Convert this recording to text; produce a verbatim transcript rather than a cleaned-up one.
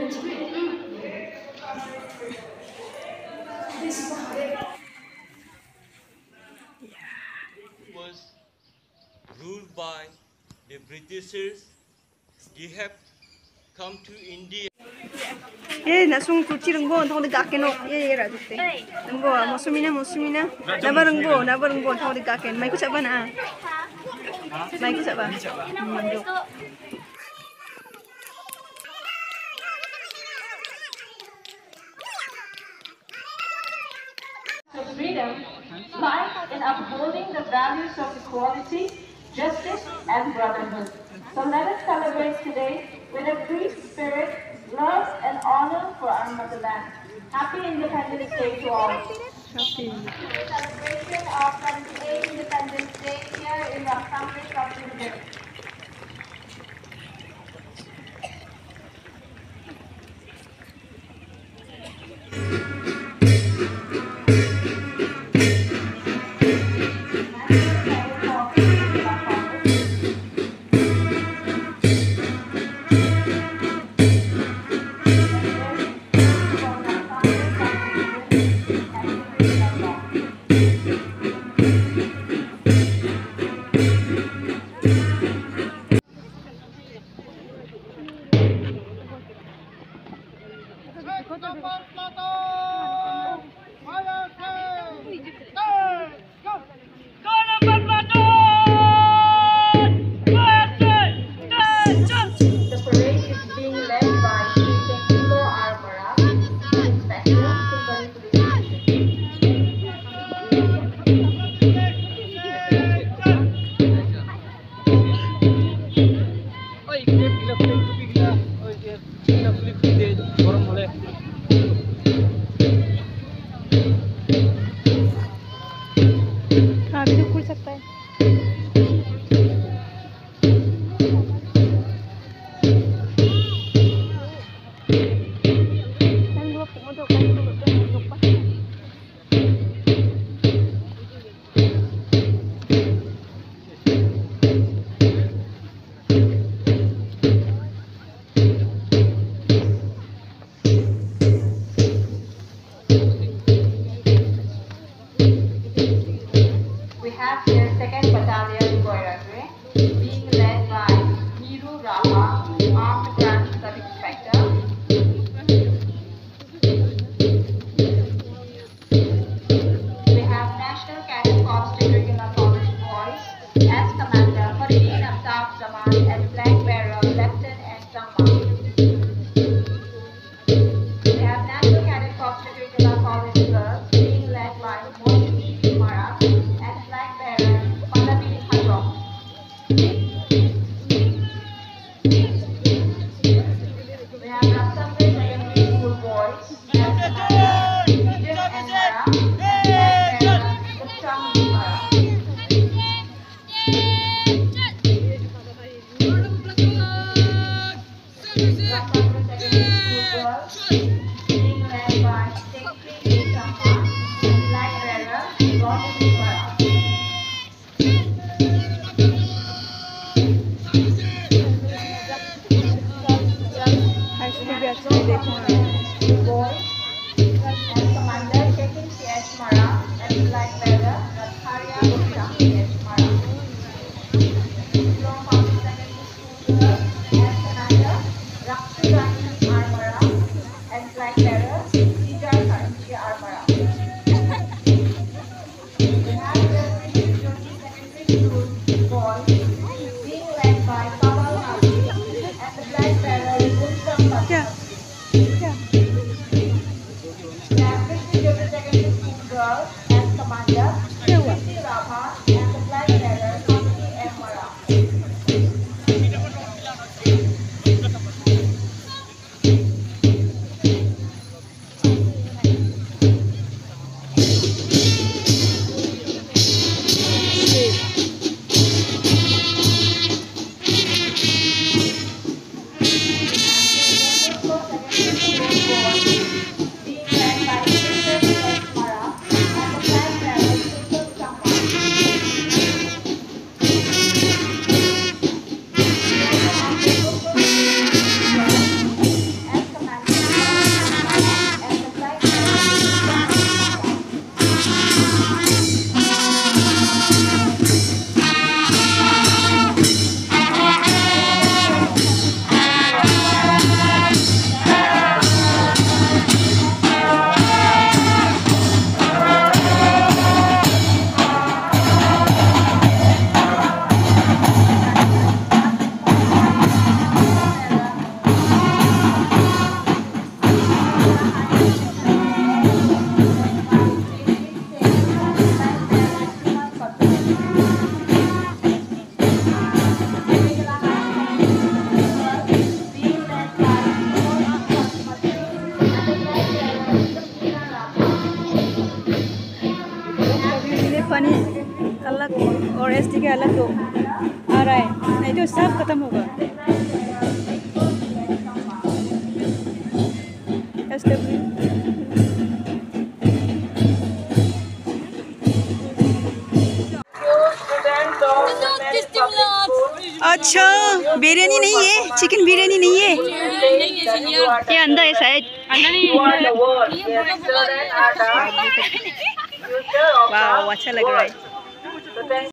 Was ruled by the Britishers. They have come to India. Eh, nasung kuci renggo, thong de gaken ok, ye ye ra dukte. Renggo, mosumina mosumina. Naba renggo, naba renggo, thong de gaken. Mai ku saba na. Mai ku saba. Manjo. Freedom lies in upholding the values of equality, justice, and brotherhood. So let us celebrate today with a free spirit, love, and honor for our motherland. Happy Independence Day to all. Happy. Celebration of seventy-eighth Independence Day here in the Assembly of India. The parade is being led by Kilo Armora, Inspector, Kimberly Police Oi, clip, clip, clip, clip, oi, clip, clip, clip, orang boleh. हाँ, भी तो खुल सकता है. Kan dua puluh dua kan dua puluh lupa. We have here second Battalion Goiragre, being led by Miru Raha, Armed Branch Sub-Inspector. We have National Cadet Corps Curricular College Boys as Commander Faridin Aftab Zaman and Flag Bearer Lieutenant and Zama. We have National Cadet Corps Curricular College Girls being led by Moshmi Mara and Flag Bearer Pallavi Hadrock. We have Rasambe Secondary School Boys as Commander Vijay and Mara and Flag Bearer Uttam Mara. Rasambe Secondary School Girls being led by Sekri Chamba and Flag Bearer Roshni Mara. High school भी अच्छा ही देखना है. Boys and Commander Shekin C H Mara and Flag Bearer Ratharia Gupta C H Mara. Long Public Secondary School Girls and Commander Rakshi Rani R Mara and Flag Bearer Sijar Karanchi R Mara. We have Reverend Jyoti Secondary School Boys being led by Kamal Nabi and the Flag Bearer Gulshan क्या? Pastor. क्या? Krishna Jyoti Secondary School Girls and Commander क्या हुआ? Kriti Rabha and the Flag Bearer Kamsi M. Mara. क्या अलग तो आ रहा है, नहीं तो सब खत्म होगा। एस डब्ल्यू अच्छा बिरयानी नहीं है, चिकन बिरयानी नहीं है, ये अंडा है शायद। वाह अच्छा लग रहा है।